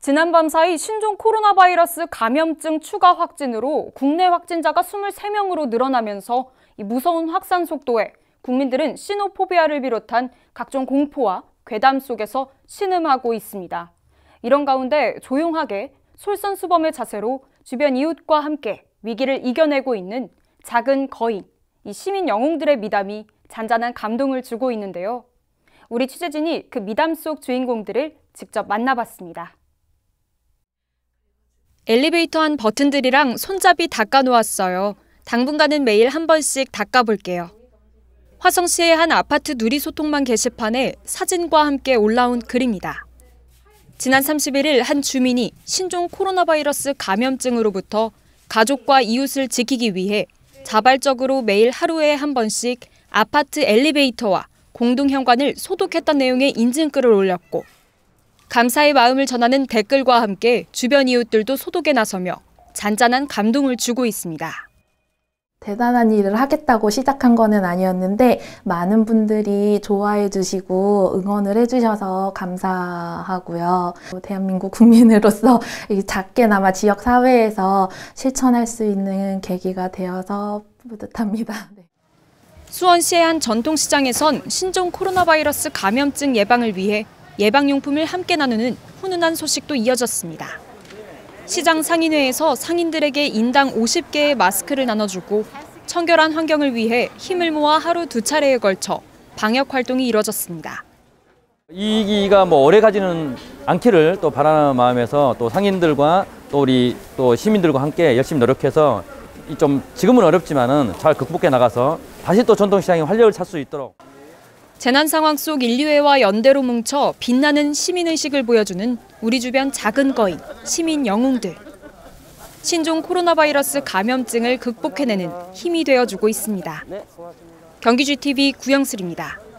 지난밤 사이 신종 코로나 바이러스 감염증 추가 확진으로 국내 확진자가 23명으로 늘어나면서 이 무서운 확산 속도에 국민들은 시노포비아를 비롯한 각종 공포와 괴담 속에서 신음하고 있습니다. 이런 가운데 조용하게 솔선수범의 자세로 주변 이웃과 함께 위기를 이겨내고 있는 작은 거인, 이 시민 영웅들의 미담이 잔잔한 감동을 주고 있는데요. 우리 취재진이 그 미담 속 주인공들을 직접 만나봤습니다. 엘리베이터 안 버튼들이랑 손잡이 닦아놓았어요. 당분간은 매일 한 번씩 닦아볼게요. 화성시의 한 아파트 누리소통망 게시판에 사진과 함께 올라온 글입니다. 지난 31일 한 주민이 신종 코로나 바이러스 감염증으로부터 가족과 이웃을 지키기 위해 자발적으로 매일 하루에 한 번씩 아파트 엘리베이터와 공동현관을 소독했던 내용의 인증글을 올렸고 감사의 마음을 전하는 댓글과 함께 주변 이웃들도 소독에 나서며 잔잔한 감동을 주고 있습니다. 대단한 일을 하겠다고 시작한 거는 아니었는데 많은 분들이 좋아해 주시고 응원을 해주셔서 감사하고요. 대한민국 국민으로서 작게나마 지역사회에서 실천할 수 있는 계기가 되어서 뿌듯합니다. 수원시의 한 전통시장에선 신종 코로나 바이러스 감염증 예방을 위해 예방용품을 함께 나누는 훈훈한 소식도 이어졌습니다. 시장 상인회에서 상인들에게 인당 50개의 마스크를 나눠주고 청결한 환경을 위해 힘을 모아 하루 2차례에 걸쳐 방역 활동이 이뤄졌습니다. 이 위기가 오래 가지는 않기를 또 바라는 마음에서 또 상인들과 또 우리 또 시민들과 함께 열심히 노력해서 좀 지금은 어렵지만은 잘 극복해 나가서 다시 또 전통시장이 활력을 찾을 수 있도록. 재난 상황 속 인류애와 연대로 뭉쳐 빛나는 시민의식을 보여주는 우리 주변 작은 거인, 시민 영웅들. 신종 코로나 바이러스 감염증을 극복해내는 힘이 되어주고 있습니다. 경기GTV 구영슬입니다.